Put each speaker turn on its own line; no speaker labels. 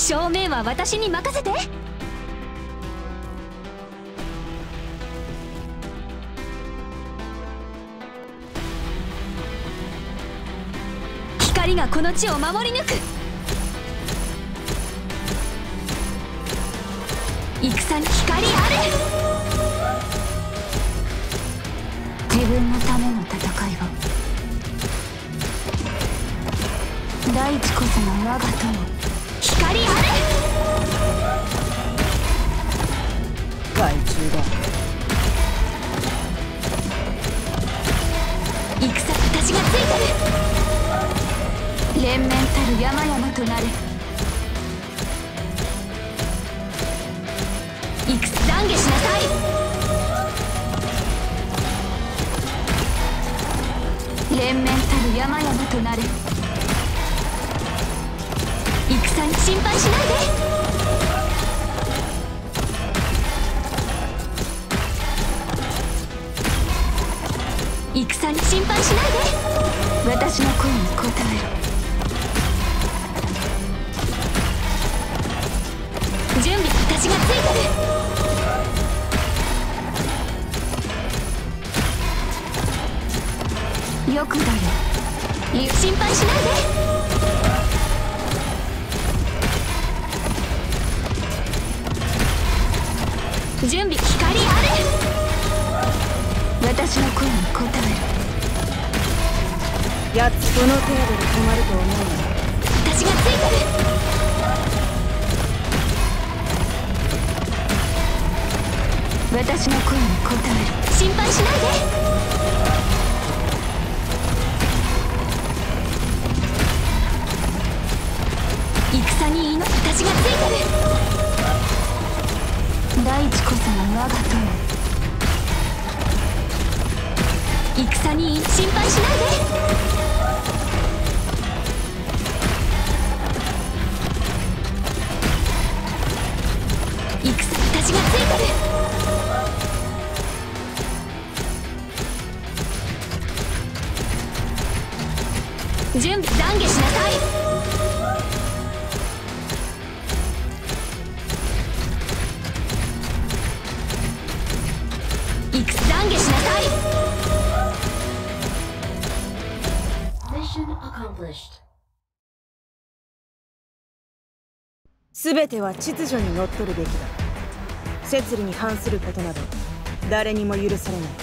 正面は私に任せて。光がこの地を守り抜く。戦に光あれ。自分のための戦いを。大地こそが我が友。光あれ。
害虫だ。
戦、私がついてる。連綿たる山々となれ。懺悔しなさい。連綿たる山々となれ。戦に心配しないで。戦に心配しないで。私の声に応える。準備、私がついてる。よくだよ。心配しないで。準備、光あれ。私の声に応える。
やつこの程度で止まると思うな。
私がついてる。私の声に応える。心配しないで。戦に私がついてる。大地こそが我が友。戦に心配しないで。私がついてる。準備、懺悔しなさい。懺悔しなさい。
すべては秩序にのっとるべきだ。摂理に反することなど誰にも許されない。